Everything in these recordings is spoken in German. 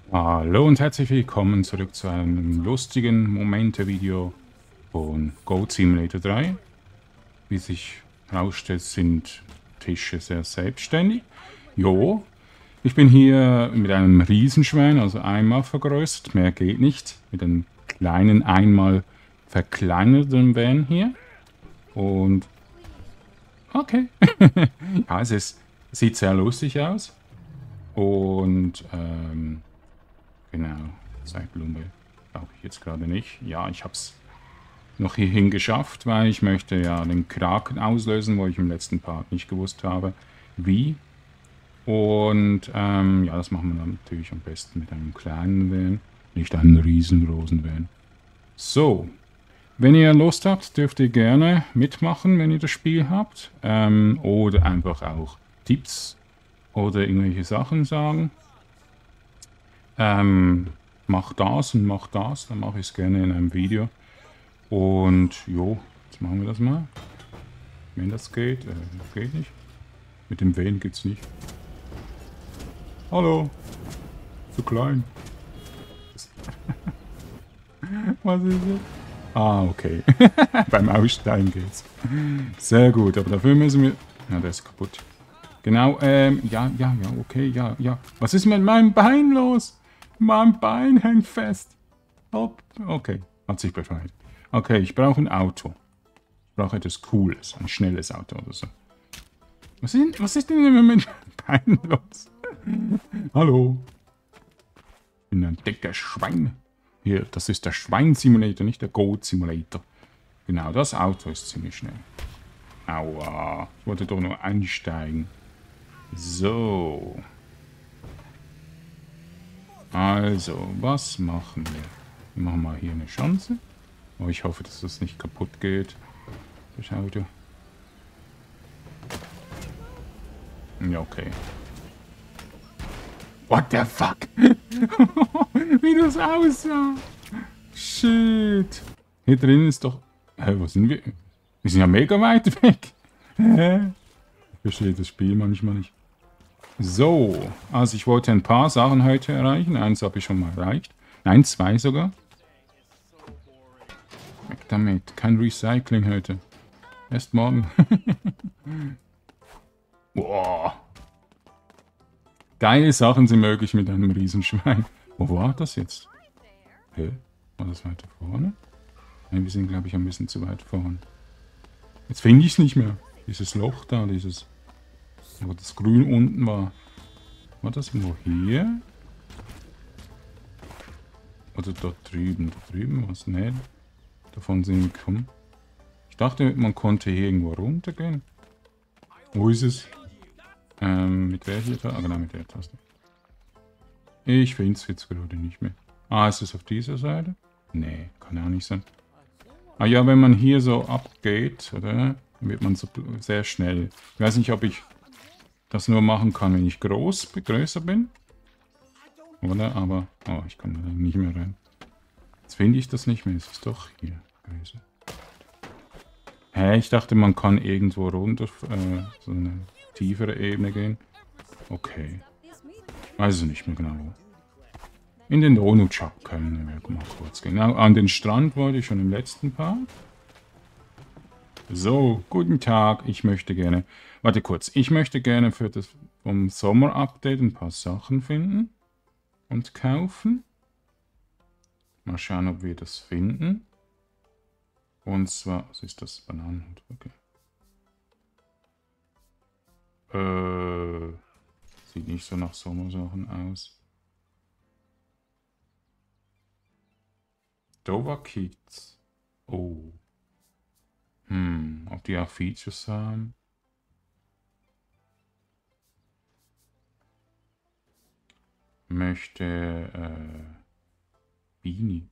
Hallo und herzlich willkommen zurück zu einem lustigen Momente-Video von Goat Simulator 3. Wie sich herausstellt, sind Tische sehr selbstständig. Jo, ich bin hier mit einem Riesenschwein, also einmal vergrößert, mehr geht nicht. Mit einem kleinen, einmal verkleinerten Van hier. Und okay, ja, sieht sehr lustig aus. Und genau, Zeitlupe brauche ich jetzt gerade nicht. Ja, ich habe es noch hierhin geschafft, weil ich möchte ja den Kraken auslösen, wo ich im letzten Part nicht gewusst habe, wie. Und ja, das machen wir dann natürlich am besten mit einem kleinen Van, nicht einem riesengroßen Van. So, wenn ihr Lust habt, dürft ihr gerne mitmachen, wenn ihr das Spiel habt. Oder einfach auch Tipps oder irgendwelche Sachen sagen. Mach das und mach das, dann mache ich es gerne in einem Video. Und jo, jetzt machen wir das mal. Wenn das geht, geht nicht. Mit dem Van geht's nicht. Hallo, zu klein. Was ist das? Ah, okay. Beim Aussteigen geht's. Sehr gut, aber dafür müssen wir... Ja, der ist kaputt. Genau, ja, okay, ja. Was ist mit meinem Bein los? Mein Bein hängt fest. Hopp. Okay, hat sich befreit. Okay, ich brauche ein Auto. Ich brauche etwas Cooles, ein schnelles Auto oder so. Was ist denn immer mit meinem Bein los? Hallo. Ich bin ein dicker Schwein. Hier, das ist der Schwein-Simulator, nicht der Goat-Simulator. Genau, das Auto ist ziemlich schnell. Aua, ich wollte doch nur einsteigen. So. Also, was machen wir? Wir machen mal hier eine Chance. Oh, ich hoffe, dass das nicht kaputt geht. Das Auto. Ja, okay. What the fuck? Wie das aussah. Shit. Hier drin ist doch... Hä, wo sind wir? Wir sind ja mega weit weg. Hä? Ich verstehe das Spiel manchmal nicht. So, also ich wollte ein paar Sachen heute erreichen. Eins habe ich schon mal erreicht. Nein, zwei sogar. Weg damit. Kein Recycling heute. Erst morgen. Boah. Geile Sachen sind möglich mit einem Riesenschwein. Wo war das jetzt? Hä? War das weiter vorne? Nein, wir sind, glaube ich, ein bisschen zu weit vorne. Jetzt finde ich es nicht mehr. Dieses Loch da, dieses... Wo das Grün unten war. War das nur hier? Oder dort drüben? Da drüben was? Ne. Davon sind wir gekommen. Ich dachte, man konnte hier irgendwo runtergehen. Wo ist es? Mit der hier? Ah, genau, mit der Taste. Ich finde es jetzt gerade nicht mehr. Ah, ist es auf dieser Seite? Nee, kann auch nicht sein. Ah ja, wenn man hier so abgeht, oder? Dann wird man so sehr schnell. Ich weiß nicht, ob ich das nur machen kann, wenn ich größer bin. Oder? Aber, oh, ich kann da nicht mehr rein. Jetzt finde ich das nicht mehr. Es ist doch hier größer. Hä, ich dachte, man kann irgendwo runter, so eine tiefere Ebene gehen. Okay. Weiß es nicht mehr genau. In den Donut-Shop können wir mal kurz gehen. Genau, an den Strand wollte ich schon im letzten Part. So, guten Tag. Ich möchte gerne... Warte kurz. Ich möchte gerne für das vom Sommer-Update ein paar Sachen finden. Und kaufen. Mal schauen, ob wir das finden. Und zwar... Was ist das? Bananenhut. Okay. Sieht nicht so nach Sommersachen aus. Dover Kids. Oh. Ob die auch Features haben? Möchte, Beanie.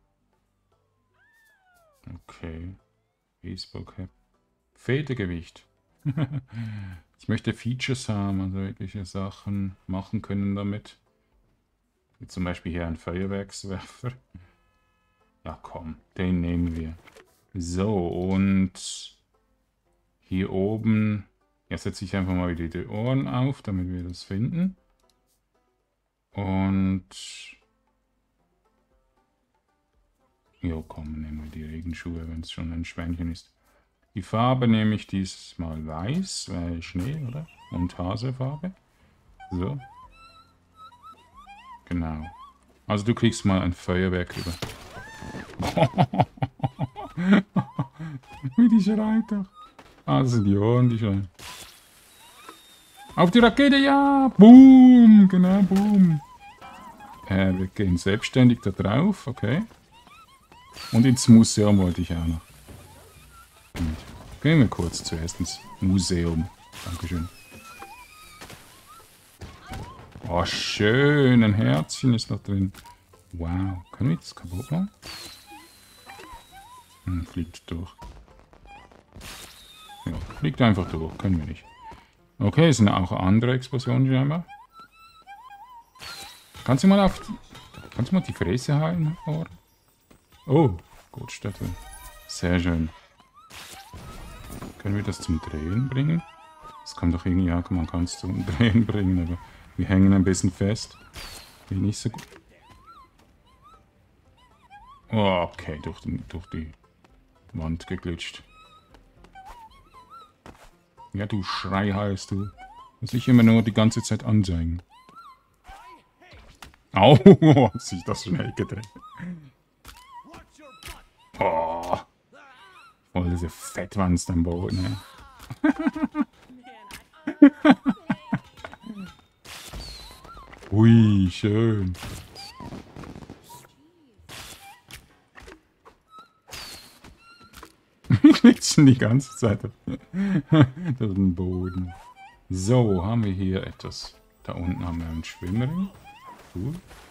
Okay. Baseball-Cap. Federgewicht. Ich möchte Features haben, also wirkliche Sachen machen können damit. Wie zum Beispiel hier ein Feuerwerkswerfer. Ja komm, den nehmen wir. So, und hier oben, jetzt setze ich einfach mal wieder die Ohren auf, damit wir das finden. Und... Jo, komm, nehmen wir die Regenschuhe, wenn es schon ein Schweinchen ist. Die Farbe nehme ich diesmal weiß, weil Schnee, oder? Und Hasefarbe. So. Genau. Also du kriegst mal ein Feuerwerk über. Wie die schreit doch. Ah, das sind die Ohren, die schreien. Auf die Rakete, ja! Boom! Genau, boom. Wir gehen selbstständig da drauf, okay. Und ins Museum wollte ich auch noch. Und gehen wir kurz zuerst ins Museum. Dankeschön. Oh, schön. Ein Herzchen ist noch drin. Wow. Können wir das kaputt machen? Fliegt durch. Ja, fliegt einfach durch. Können wir nicht. Okay, es sind auch andere Explosionen scheinbar. Kannst du mal die Fräse heilen, oder? Oh, gut, Städte. Sehr schön. Können wir das zum Drehen bringen? Das kann doch irgendwie, ja, man kann es zum Drehen bringen, aber wir hängen ein bisschen fest. Wie nicht so gut. Oh, okay, durch die Wand geglitscht. Ja, du Schreihals, du. Muss ich immer nur die ganze Zeit anzeigen. Au, hat sich das schnell gedreht. Oh. Voll diese Fettwanst am Boden, ne? Ui, schön. Glitschen die ganze Zeit durch den Boden. So, haben wir hier etwas. Da unten haben wir einen Schwimmring. Cool.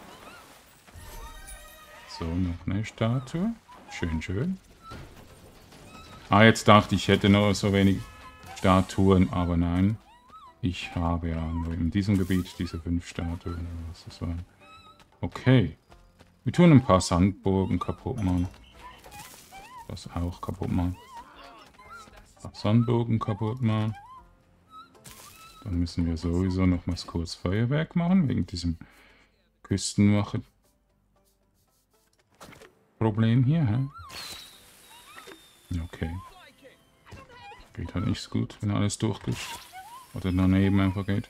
So, noch eine Statue. Schön, schön. Ah, jetzt dachte ich, hätte noch so wenig Statuen, aber nein. Ich habe ja nur in diesem Gebiet diese 5 Statuen. Was das waren. Okay. Wir tun ein paar Sandburgen kaputt machen. Das auch kaputt machen. Ein paar Sandburgen kaputt machen. Dann müssen wir sowieso nochmals kurz Feuerwerk machen, wegen diesem Küstenwache-Problem hier, hä? Okay. Geht halt nicht so gut, wenn alles durchglitscht. Oder daneben einfach geht.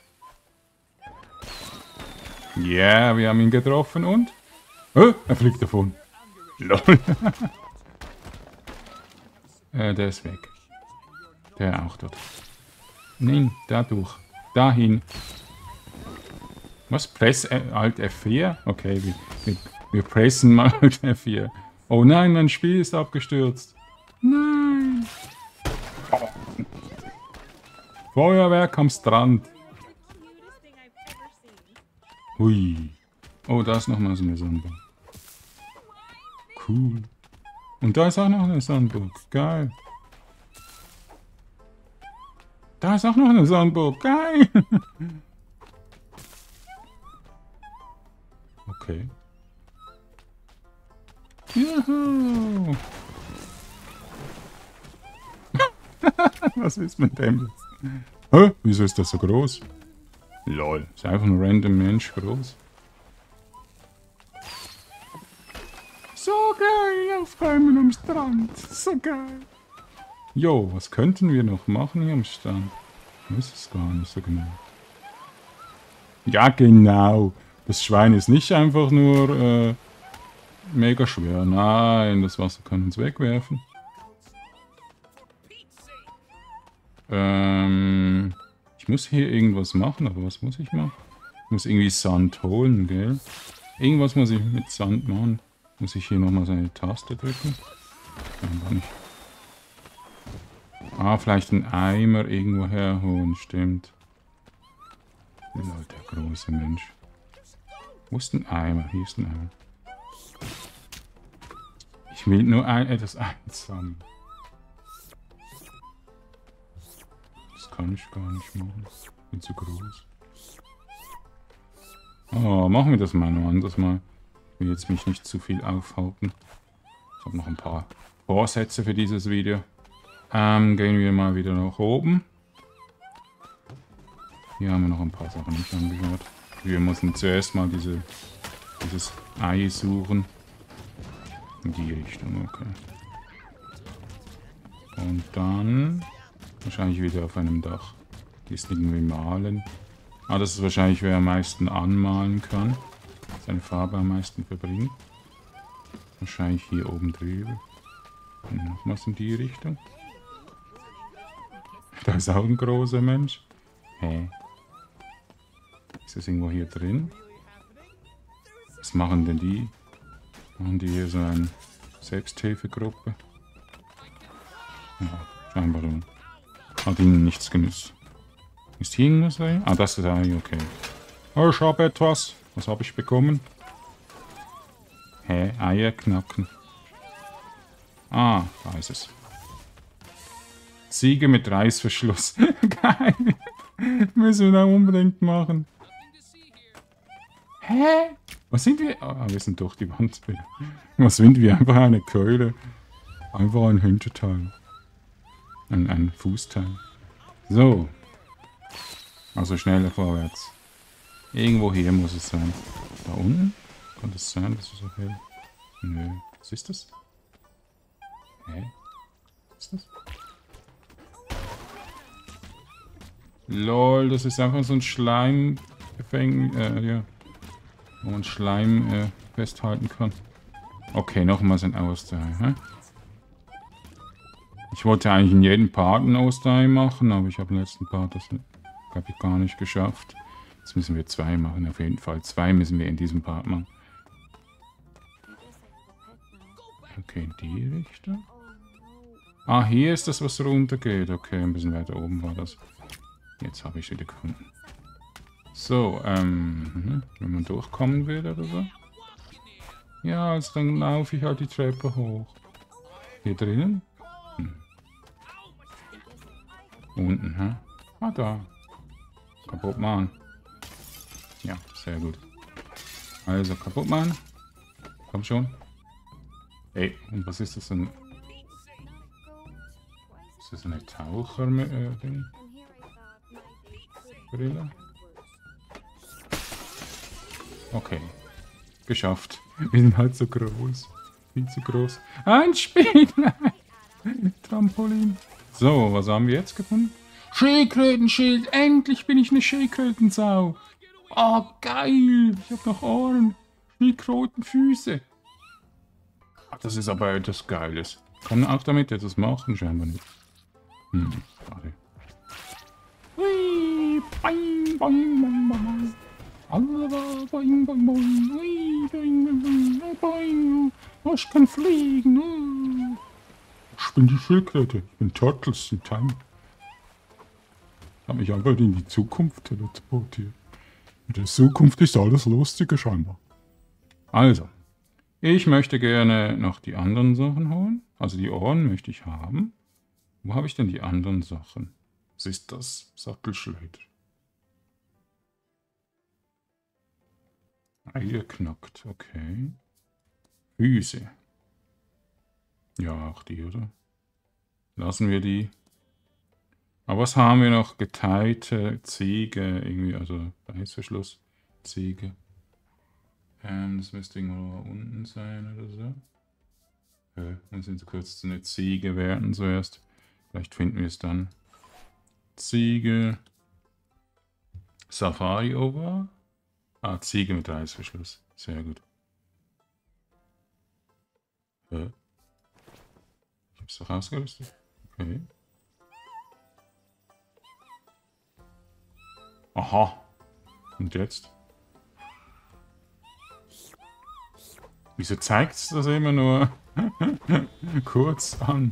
Ja, yeah, wir haben ihn getroffen und... Oh, er fliegt davon. Lol. Der ist weg. Der auch dort. Nein, dadurch. Dahin. Was? Press Alt F4? Okay, wir pressen mal Alt F4. Oh nein, mein Spiel ist abgestürzt. Nein. Oh. Feuerwerk am Strand. Hui. Oh, da ist nochmal so eine Sandburg. Cool. Und da ist auch noch eine Sandburg. Geil. Da ist auch noch eine Sandburg. Geil. Okay. Juhu. Was ist mit dem jetzt? Hä? Wieso ist das so groß? Lol. Ist einfach ein random Mensch groß. So geil, aufräumen am Strand. So geil. Jo, was könnten wir noch machen hier am Strand? Ich weiß es gar nicht so genau. Ja, genau. Das Schwein ist nicht einfach nur mega schwer. Nein, das Wasser kann uns wegwerfen. Ich muss hier irgendwas machen, aber was muss ich machen? Ich muss irgendwie Sand holen, gell? Irgendwas muss ich mit Sand machen. Muss ich hier nochmal so eine Taste drücken? Gar nicht. Ah, vielleicht einen Eimer irgendwo herholen, stimmt. Leute, der große Mensch. Wo ist ein Eimer? Hier ist ein Eimer. Ich will nur etwas einsammeln. Das kann ich gar nicht machen. Ich bin zu groß. Oh, machen wir das mal noch anders mal. Ich will jetzt mich nicht zu viel aufhalten. Ich habe noch ein paar Vorsätze für dieses Video. Gehen wir mal wieder nach oben. Hier haben wir noch ein paar Sachen nicht angeschaut. Wir müssen zuerst mal dieses Ei suchen. In die Richtung, okay. Und dann wahrscheinlich wieder auf einem Dach. Die ist irgendwie malen. Ah, das ist wahrscheinlich, wer am meisten anmalen kann. Seine Farbe am meisten verbringt. Wahrscheinlich hier oben drüber. Und nochmals in die Richtung. Da ist auch ein großer Mensch. Hä? Ist das irgendwo hier drin? Was machen denn die? Machen die hier so eine Selbsthilfegruppe? Ja, scheinbar hat ihnen nichts genützt. Ist hier irgendwas Ei? Ah, das ist Ei, okay. Oh, ich habe etwas. Was habe ich bekommen? Hä? Eier knacken. Ah, da ist es. Ziege mit Reißverschluss. Geil. Müssen wir da unbedingt machen. Hä? Was sind wir? Ah, wir sind durch die Wand. Was sind wir? Einfach eine Keule. Einfach ein Hinterteil. Ein Fußteil. So. Also schneller vorwärts. Irgendwo hier muss es sein. Da unten? Kann das sein, dass es so hell? Nö. Was ist das? Hä? Was ist das? Lol, das ist einfach so ein Schleimgefängnis. Ja. Wo man Schleim festhalten kann. Okay, nochmal ein Osterei. Hä? Ich wollte eigentlich in jedem Part ein Osterei machen, aber ich habe im letzten Part das, glaube ich, gar nicht geschafft. Jetzt müssen wir 2 machen, auf jeden Fall. 2 müssen wir in diesem Part machen. Okay, in die Richtung. Ah, hier ist das, was runtergeht. Okay, ein bisschen weiter oben war das. Jetzt habe ich es wieder gefunden. So, wenn man durchkommen will oder so. Ja, also dann laufe ich halt die Treppe hoch. Hier drinnen? Unten, hä? Ah, da. Kaputt machen. Ja, sehr gut. Also, kaputt machen. Komm schon. Ey, und was ist das denn? Ist das eine Taucher-Ding? Brille? Okay. Geschafft. Wir sind halt so groß. Viel zu groß. Ein Spiel! Trampolin. So, was haben wir jetzt gefunden? Schildkrötenschild! Endlich bin ich eine Schildkrötensau! Oh, geil! Ich habe noch Ohren. Schildkrötenfüße. Das ist aber etwas Geiles. Kann man auch damit etwas machen? Scheinbar nicht. Schade. Hui, boing, boing, boing, boing. Boing, boing, boing. Hui, boing, boing, boing. Ich kann fliegen. Ich bin die Schildkröte. Ich bin Turtles in Time. Ich habe mich einfach in die Zukunft teleportiert. In der Zukunft ist alles lustiger scheinbar. Also, ich möchte gerne noch die anderen Sachen holen. Also die Ohren möchte ich haben. Wo habe ich denn die anderen Sachen? Was ist das? Sattelschleuder. Eier knackt, okay. Füße. Ja, auch die, oder? Lassen wir die. Aber was haben wir noch? Geteilte Ziege, irgendwie, also Reißverschluss, Ziege. Das müsste irgendwo unten sein oder so. Dann sind sie kurz eine Ziege werden zuerst. Vielleicht finden wir es dann. Ziege. Safari Over. Ah, Ziege mit Reißverschluss. Sehr gut. Ich hab's doch ausgerüstet. Okay. Aha. Und jetzt? Wieso zeigt es das immer nur kurz an?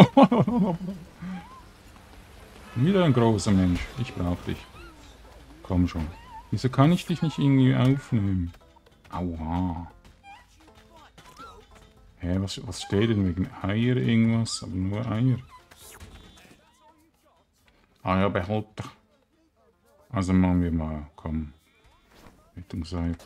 Wieder ein großer Mensch. Ich brauche dich. Komm schon. Wieso kann ich dich nicht irgendwie aufnehmen? Aua. Hä, was steht denn wegen Eier irgendwas? Aber nur Eier. Eierbehälter. Also machen wir mal, komm. Richtung Seite.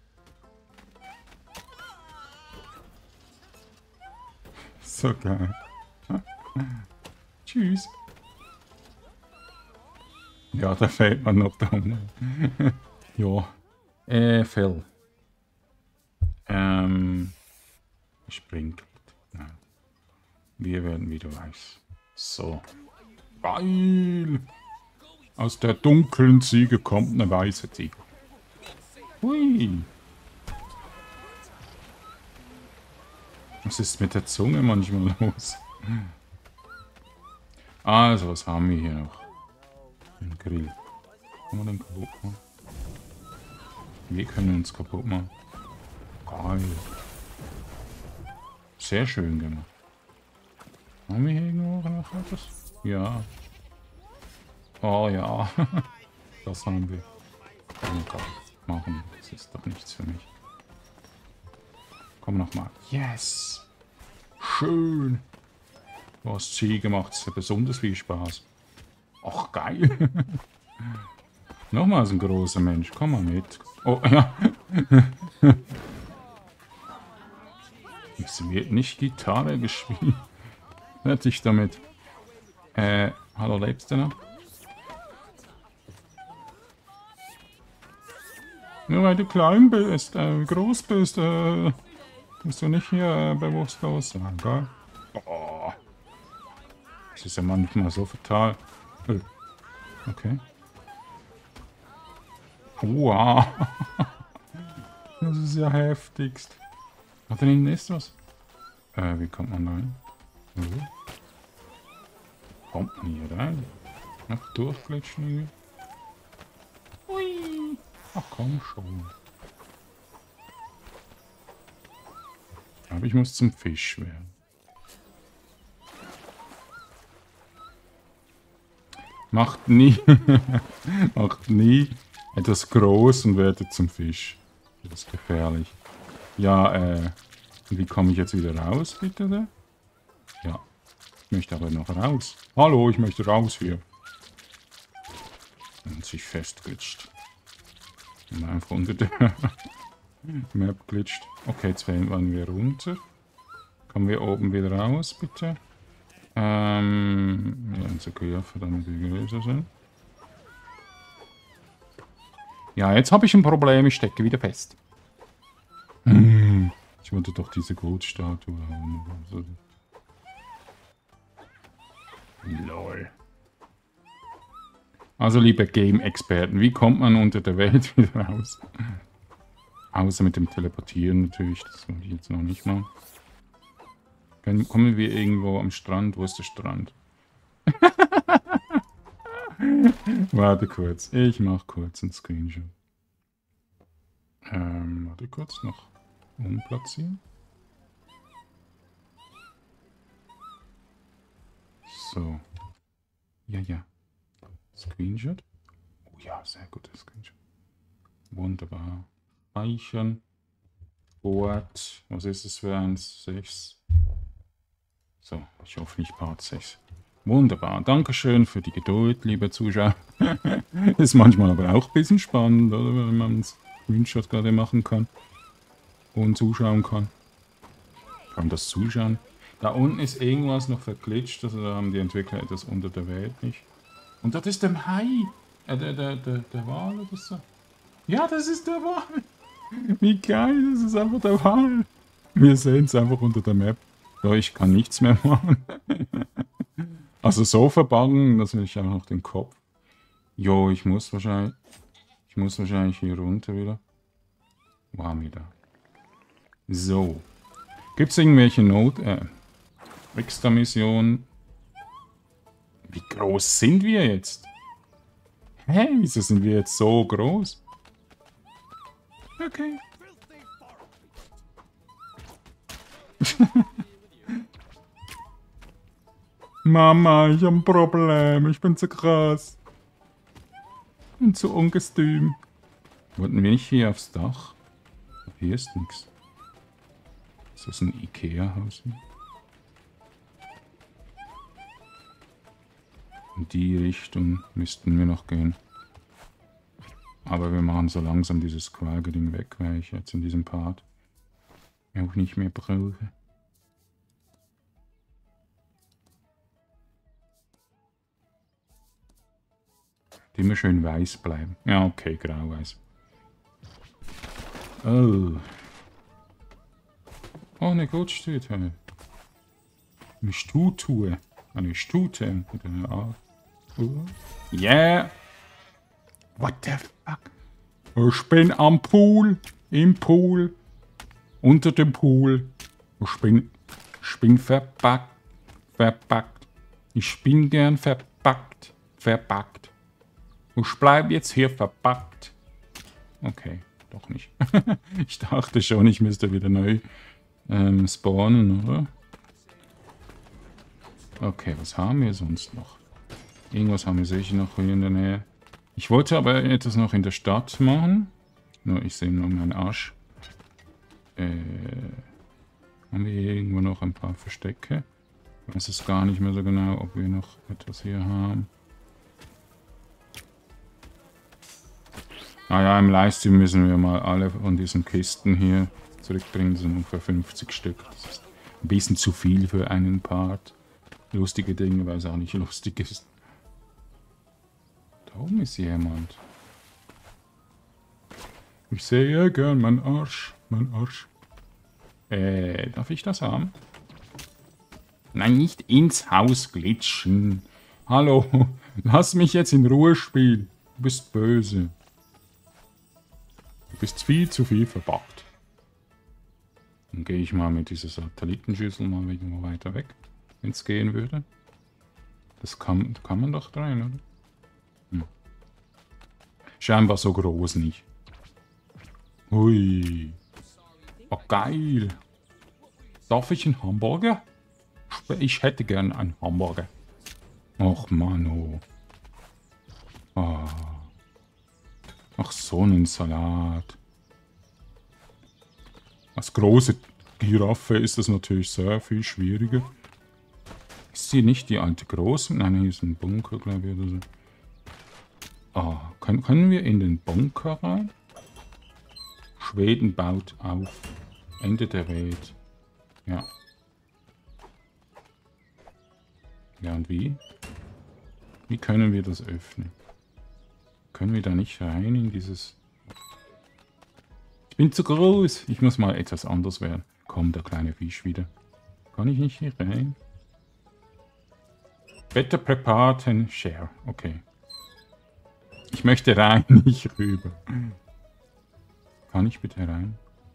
So geil. Tschüss. Ja, da fällt man noch da. Ja, Phil. Springt. Nein. Wir werden wieder weiß. So. Geil! Aus der dunklen Ziege kommt eine weiße Ziege. Hui! Was ist mit der Zunge manchmal los? Also, was haben wir hier noch? Ein Grill. Kann man den kaputt machen? Wir können uns kaputt machen. Geil. Sehr schön gemacht. Haben wir hier irgendwo noch etwas? Ja. Oh ja. Das haben wir. Oh Gott. Machen. Das ist doch nichts für mich. Komm nochmal. Yes! Schön! Du hast Ziege gemacht. Das ist ja besonders viel Spaß. Ach, geil! Nochmals ein großer Mensch. Komm mal mit. Oh, ja. Es wird nicht Gitarre gespielt. Fertig damit. Hallo, lebst du noch? Nur weil du klein bist, groß bist, bist du nicht hier bewusstlos sein, gell? Oh. Das ist ja manchmal so fatal. Okay. Wow. Das ist ja heftigst. Hat denn ist was? Wie kommt man rein? Kommt man hier rein? Noch durchglitschen hier? Ui. Ach komm schon. Aber ich muss zum Fisch werden. Macht nie. Macht nie etwas groß und werdet zum Fisch. Das ist gefährlich. Ja, wie komme ich jetzt wieder raus, bitte? Ja, ich möchte aber noch raus. Hallo, ich möchte raus hier. Und sich festglitscht. Und einfach unter der Map glitscht. Okay, jetzt fallen wir runter. Kommen wir oben wieder raus, bitte? Ja, unsere Köpfe, damit wir größer sind. Ja, jetzt habe ich ein Problem. Ich stecke wieder fest. Ich wollte doch diese Goldstatue haben. Also. Lol. Also, liebe Game-Experten, wie kommt man unter der Welt wieder raus? Außer mit dem Teleportieren natürlich. Das wollte ich jetzt noch nicht machen. Kommen wir irgendwo am Strand? Wo ist der Strand? Warte kurz. Ich mache kurz einen Screenshot. Warte kurz noch. Umplatzieren. So. Ja, ja. Screenshot. Oh ja, sehr gutes Screenshot. Wunderbar. Speichern. Board. Was ist es für eins? 6. So, ich hoffe nicht Part 6. Wunderbar. Dankeschön für die Geduld, liebe Zuschauer. Ist manchmal aber auch ein bisschen spannend, oder? Wenn man einen Screenshot gerade machen kann. Und zuschauen kann. Kann das zuschauen? Da unten ist irgendwas noch verglitscht, also da haben die Entwickler etwas unter der Welt nicht. Und das ist der Hai. Der Wal oder so. Ja, das ist der Wal. Wie geil, das ist einfach der Wal. Wir sehen es einfach unter der Map. Ja, ich kann nichts mehr machen. Also so verbangen, dass ich einfach noch den Kopf. Jo, ich muss wahrscheinlich hier runter wieder. Wo haben wir da? So. Gibt es irgendwelche Extra-Missionen? Wie groß sind wir jetzt? Hä? Wieso sind wir jetzt so groß? Okay. Mama, ich hab ein Problem. Ich bin zu krass. Und zu ungestüm. Wollten wir nicht hier aufs Dach? Hier ist nichts. Ist das ein Ikea-Haus? In die Richtung müssten wir noch gehen. Aber wir machen so langsam dieses Quageding weg, weil ich jetzt in diesem Part auch nicht mehr brauche. Immer schön weiß bleiben. Ja, okay, grau-weiß. Oh. Oh, eine Gottstute. Eine Statue. Eine Stute. Mit einer Art. Yeah. What the fuck? Ich bin am Pool. Im Pool. Unter dem Pool. Ich bin verpackt. Verpackt. Ich bin gern verpackt. Verpackt. Ich bleib jetzt hier verpackt. Okay, doch nicht. Ich dachte schon, ich müsste wieder neu spawnen, oder? Okay, was haben wir sonst noch? Irgendwas haben wir sicher noch hier in der Nähe. Ich wollte aber etwas noch in der Stadt machen. Nur, ich sehe nur meinen Arsch. Haben wir hier irgendwo noch ein paar Verstecke? Ich weiß es gar nicht mehr so genau, ob wir noch etwas hier haben. Naja, im Livestream müssen wir mal alle von diesen Kisten hier zurückbringen. Das sind ungefähr 50 Stück. Das ist ein bisschen zu viel für einen Part. Lustige Dinge, weil es auch nicht lustig ist. Da oben ist jemand. Ich sehe gern mein Arsch. Mein Arsch. Darf ich das haben? Nein, nicht ins Haus glitschen. Hallo, lass mich jetzt in Ruhe spielen. Du bist böse. Du bist viel zu viel verpackt. Dann gehe ich mal mit dieser Satellitenschüssel mal irgendwo weiter weg, wenn es gehen würde. Das kann man doch rein, oder? Hm. Scheinbar so groß nicht. Hui. Oh, geil. Darf ich einen Hamburger? Ich hätte gern einen Hamburger. Och, Mano. Oh. Ach, so einen Salat. Als große Giraffe ist das natürlich sehr viel schwieriger. Ist sie nicht die alte Große? Nein, hier ist ein Bunker, glaube ich, oder so. Ah, können wir in den Bunker rein? Schweden baut auf. Ende der Welt. Ja. Ja, und wie? Wie können wir das öffnen? Können wir da nicht rein in dieses... Ich bin zu groß. Ich muss mal etwas anders werden. Komm, der kleine Fisch wieder. Kann ich nicht hier rein? Better prepared and share. Okay. Ich möchte rein, nicht rüber. Kann ich bitte rein?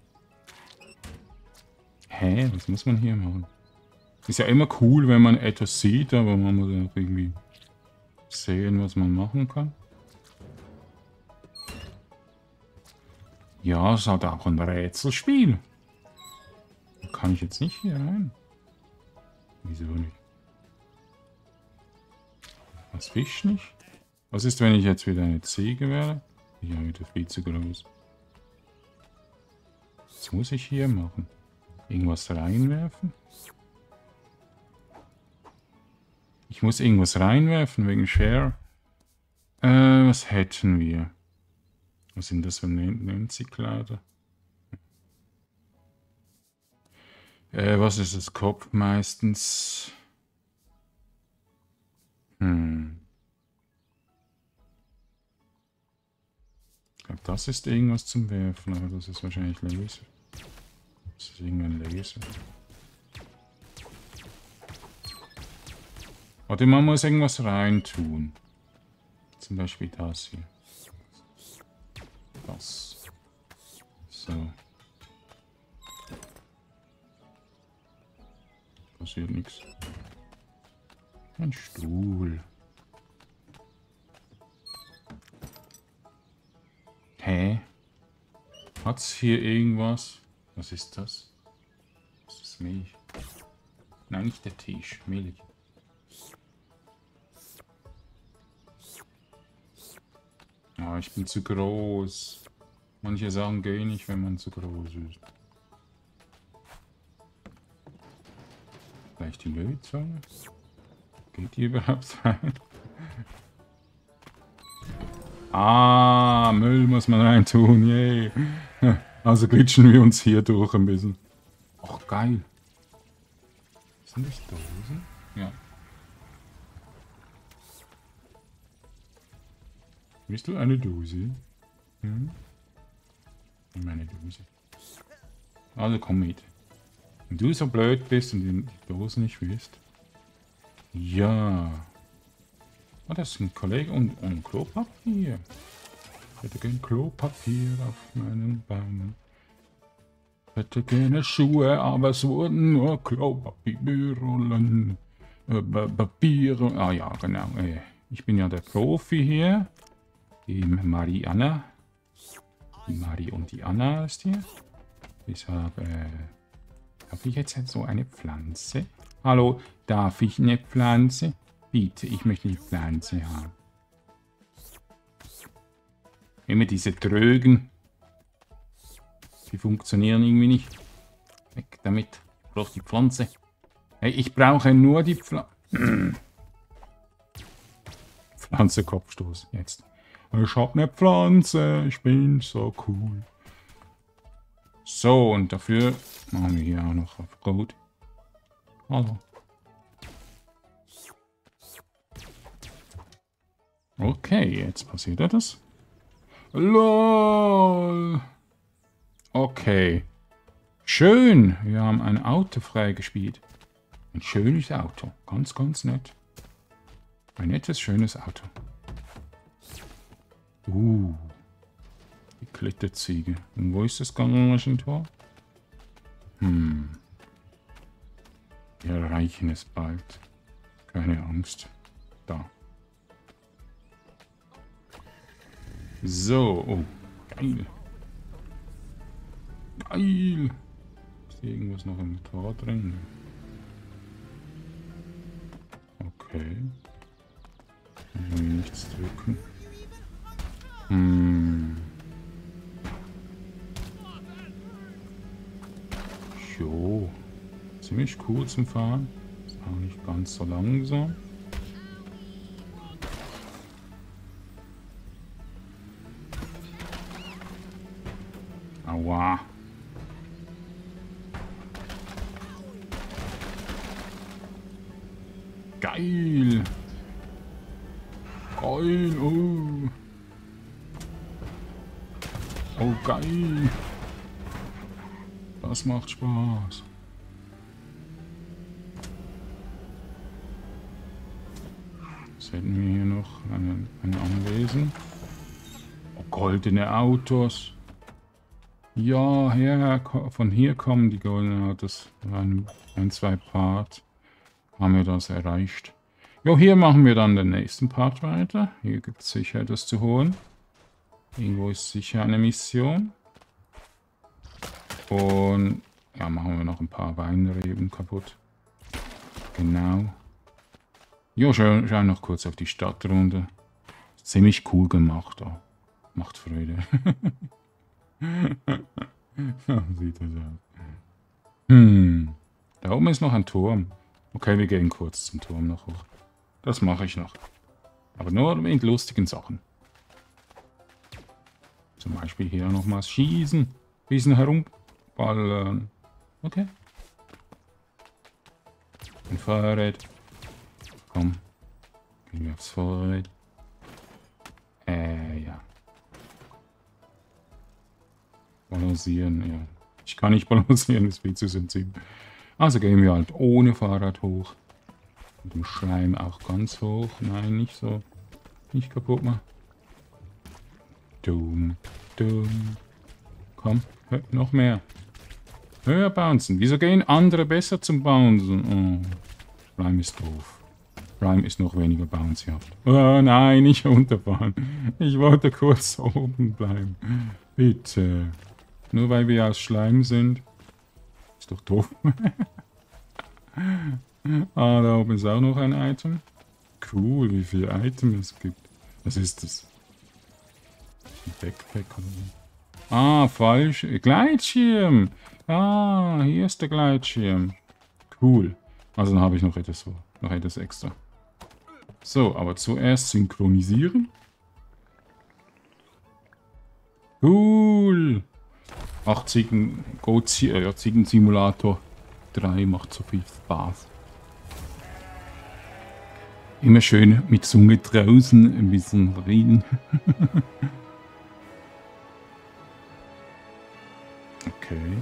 Hä? Was muss man hier machen? Ist ja immer cool, wenn man etwas sieht, aber man muss auch irgendwie sehen, was man machen kann. Ja, es hat auch ein Rätselspiel. Kann ich jetzt nicht hier rein? Wieso nicht? Was Fisch nicht? Was ist, wenn ich jetzt wieder eine Ziege wäre? Ja, wieder viel zu groß. Was muss ich hier machen? Irgendwas reinwerfen? Ich muss irgendwas reinwerfen wegen Share. Was hätten wir? Was sind das für Nancy-Kleider? Was ist das Kopf meistens? Ich glaube, das ist irgendwas zum Werfen, aber das ist wahrscheinlich Laser. Das ist irgendein Laser. Oder man muss irgendwas reintun. Zum Beispiel das hier. Das. So. Passiert nichts. Ein Stuhl. Hä? Hat's hier irgendwas? Was ist das? Das ist Milch. Nein, nicht der Tisch. Milch. Ah, ich bin zu groß. Manche Sachen gehen nicht, wenn man zu groß ist. Vielleicht die Lötzange? Geht die überhaupt rein? Ah, Müll muss man reintun, yay. Also glitschen wir uns hier durch ein bisschen. Och, geil. Sind das Dosen? Ja. Bist du eine Dose? Hm? Meine Dose. Also komm mit. Wenn du so blöd bist und die Dose nicht willst. Ja. Oh, das sind Kollegen und Klopapier. Ich hätte gerne Klopapier auf meinen Beinen. Ich hätte gerne Schuhe, aber es wurden nur Klopapierrollen. Papiere. Ah ja, genau. Ich bin ja der Profi hier. Die Marianna. Die Mari und die Anna ist hier. Deshalb, darf ich jetzt so eine Pflanze? Hallo, darf ich eine Pflanze? Bitte, ich möchte eine Pflanze haben. Immer diese Trögen. Die funktionieren irgendwie nicht. Weg damit. Ich brauche die Pflanze. Hey, ich brauche nur die Pflanze. Pflanze Kopfstoß. Jetzt. Ich habe eine Pflanze. Ich bin so cool. So, und dafür machen wir hier auch noch auf Rot. Hallo. Okay, jetzt passiert etwas. LOL. Okay. Schön. Wir haben ein Auto freigespielt. Ein schönes Auto. Ganz, ganz nett. Ein nettes, schönes Auto. Die Klitterziege. Und wo ist das Garagentor? Wir erreichen es bald. Keine Angst. Da. So. Oh, geil. Geil. Ist hier irgendwas noch im Tor drin? Okay. Ich will nichts drücken. Jo. Ziemlich cool zum Fahren. Ist auch nicht ganz so langsam. Aua. Geil. Geil. Oh. Oh, geil. Das macht Spaß. Jetzt hätten wir hier noch ein Anwesen. Oh, goldene Autos. Ja, von hier kommen die goldenen Autos. Ein, zwei Part haben wir das erreicht. Jo, hier machen wir dann den nächsten Part weiter. Hier gibt es sicher etwas zu holen. Irgendwo ist sicher eine Mission. Und ja, machen wir noch ein paar Weinreben kaputt. Genau. Jo, schauen noch kurz auf die Stadtrunde. Ziemlich cool gemacht. Oh. Macht Freude. Sieht das aus. Da oben ist noch ein Turm. Okay, wir gehen kurz zum Turm noch hoch. Das mache ich noch. Aber nur mit lustigen Sachen. Zum Beispiel hier nochmals schießen. Bisschen herumballern. Okay. Ein Fahrrad. Komm. Gehen wir aufs Fahrrad. Ja. Balancieren, ja. Ich kann nicht balancieren, das ist viel zu sensibel. Also gehen wir halt ohne Fahrrad hoch. Mit dem Schleim auch ganz hoch. Nein, nicht so. Nicht kaputt machen. Dumm, dumm. Komm, noch mehr. Höher bouncen. Wieso gehen andere besser zum Bouncen? Oh, Schleim ist doof. Schleim ist noch weniger bouncyhaft. Oh nein, nicht runterfahren. Ich wollte kurz oben bleiben. Bitte. Nur weil wir aus Schleim sind. Ist doch doof. Ah, da oben ist auch noch ein Item. Cool, wie viele Items es gibt. Was ist das? Ein Backpack oder so. Ah, falsch. Gleitschirm. Ah, hier ist der Gleitschirm. Cool. Also dann habe ich noch etwas vor. Noch etwas extra. So, aber zuerst synchronisieren. Cool. Ach, Ziegen-Simulator 3 macht so viel Spaß. Immer schön mit Zunge draußen ein bisschen reden. Okay.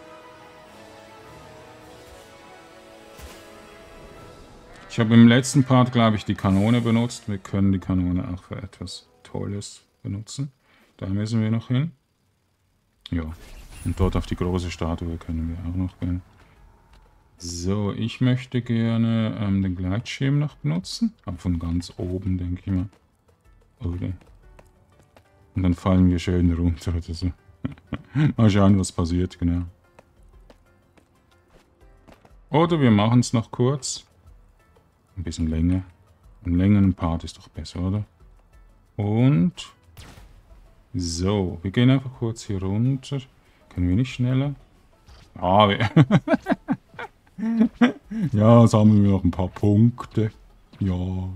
Ich habe im letzten Part, glaube ich, die Kanone benutzt. Wir können die Kanone auch für etwas Tolles benutzen. Da müssen wir noch hin. Ja. Und dort auf die große Statue können wir auch noch gehen. So, ich möchte gerne den Gleitschirm noch benutzen. Aber von ganz oben, denke ich mal. Oder? Und dann fallen wir schön runter oder so. Mal schauen, was passiert, genau. Oder wir machen es noch kurz. Ein bisschen länger. Ein längeren Part ist doch besser, oder? Und... So, wir gehen einfach kurz hier runter. Können wir nicht schneller? Ah, wir... Ja, sammeln wir noch ein paar Punkte. Ja.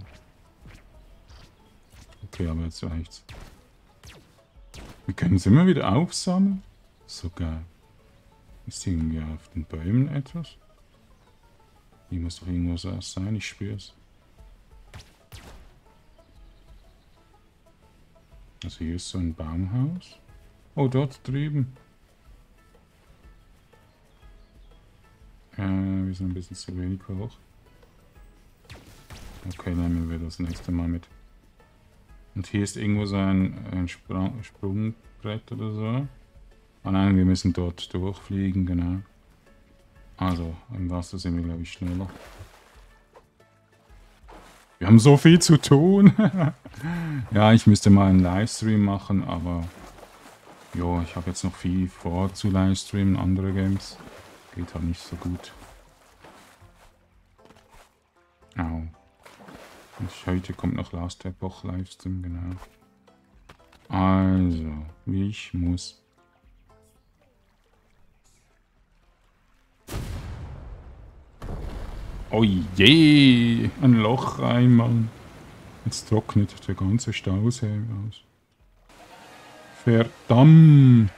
Okay, aber jetzt reicht's. Wir können es immer wieder aufsammeln. So geil. Ist irgendwie auf den Bäumen etwas? Hier muss doch irgendwas sein, ich spüre es. Also hier ist so ein Baumhaus. Oh, dort drüben. Wir sind ein bisschen zu wenig hoch. Okay, nehmen wir das nächste Mal mit. Und hier ist irgendwo so ein Sprungbrett oder so. Ah nein, wir müssen dort durchfliegen, genau. Also, im Wasser sind wir, glaube ich, schneller. Wir haben so viel zu tun. Ja, ich müsste mal einen Livestream machen, aber... Jo, ich habe jetzt noch viel vor zu Livestreamen, andere Games. Geht halt nicht so gut. Au. Und heute kommt noch Last Epoch Livestream, genau. Also, ich muss... Oh je! Ein Loch rein, Mann. Jetzt trocknet der ganze Stausee aus. Verdammt!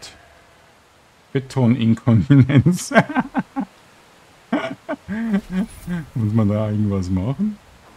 Betoninkontinenz. Muss man da irgendwas machen?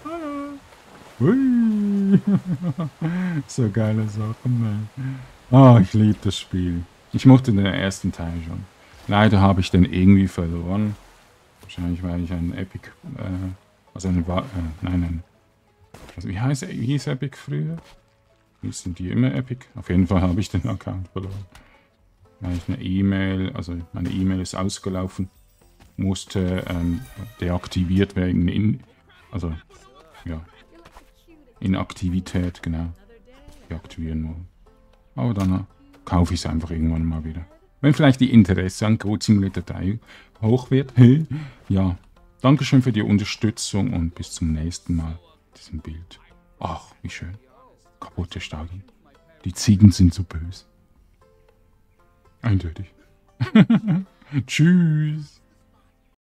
Hui. So geile Sachen, man. Ah, ich liebe das Spiel. Ich mochte den ersten Teil schon. Leider habe ich den irgendwie verloren. Wahrscheinlich, weil ich einen Epic, also einen, nein, also wie hieß Epic früher? Hießen die immer Epic? Auf jeden Fall habe ich den Account verloren. Weil ich eine E-Mail, also meine E-Mail ist ausgelaufen, musste deaktiviert werden, also, ja, Inaktivität, genau, deaktivieren wollen. Aber dann kaufe ich es einfach irgendwann mal wieder. Wenn vielleicht die Interesse an Goat Simulator 3 hoch wird. Ja, Dankeschön für die Unterstützung und bis zum nächsten Mal. Diesem Bild. Ach, wie schön. Kaputte Staugen. Die Ziegen sind so böse. Eindeutig. Tschüss.